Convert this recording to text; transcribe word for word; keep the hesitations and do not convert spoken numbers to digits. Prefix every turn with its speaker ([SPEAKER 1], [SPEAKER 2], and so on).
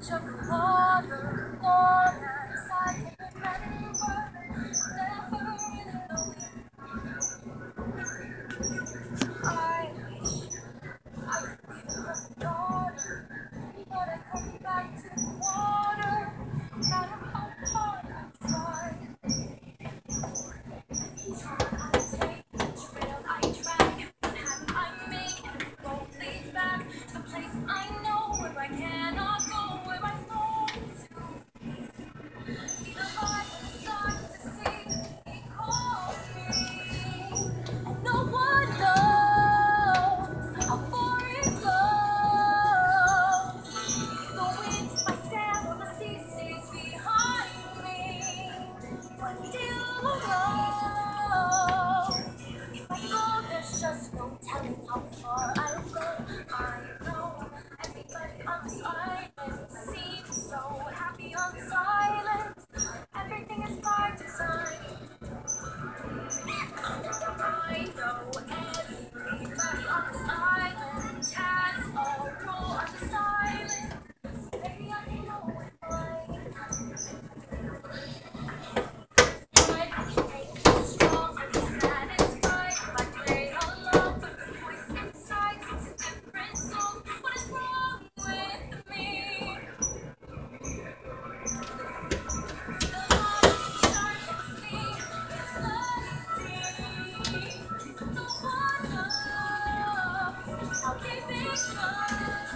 [SPEAKER 1] Of water, long as I can remember, never really knowing. I wish I could be her daughter, but I come back to the water, no matter how hard I try. Every turn I take, the trail I drag, every path I make, every road leads back to the place I know where I cannot go, where I long to. See the light inside to see he calls me, and no one knows how far it goes. The wind's my sail, the sea stays behind me, but still alone. If I go, there's just no telling how far I'll go. I know everybody on this island seems so happy on this island. Everything is by design. I know everybody on this island has a role on this island. So maybe I can know it right. I can make it strong, I'm satisfied if I play along, but the voice inside sings a different song. What is wrong with me? The light shines at the sea, it's flooding deep. No one knows how deep it goes.